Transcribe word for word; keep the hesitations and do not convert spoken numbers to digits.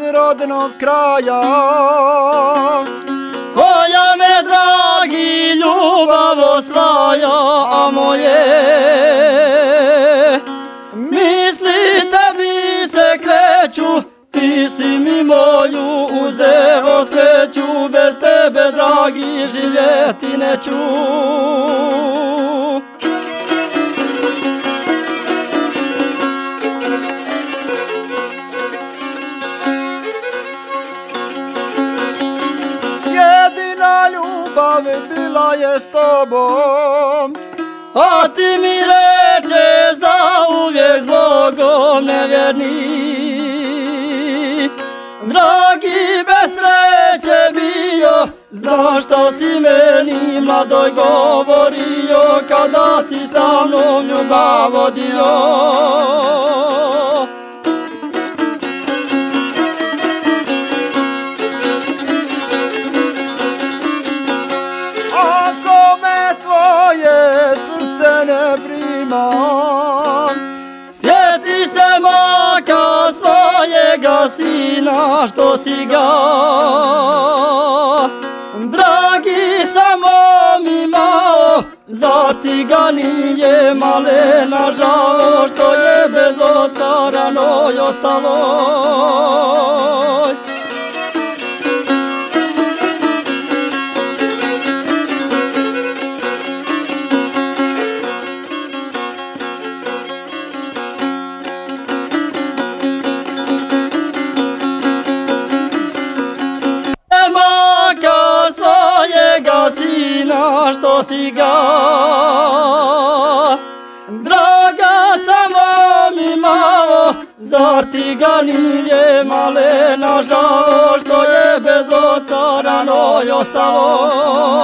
rodnog kraja. Koja me, dragi, ljubav osvaja, a moje misli tebi se kreću, ti si mi moju uzeo sreću, bez tebe, dragi, živjeti neću. Jedina ljubav bila je s tobom, a ti mi reče zauvijek s Bogom nevjerni. Dragi, bez sreće bio, znaš šta si meni mladoj govorio, kada si sa mnom ljubav vodio. Ako me tvoje srce ne prima, sjeti se maka svojega sina, što si ga, dragi, samo mi imao, zar ti ga nije malena žao, što je bez oca ranoj ostalo. Sina, što si ga, draga, samo mi malo, zar ti ga nije malena žao, što je bez oca ranoj ostalo.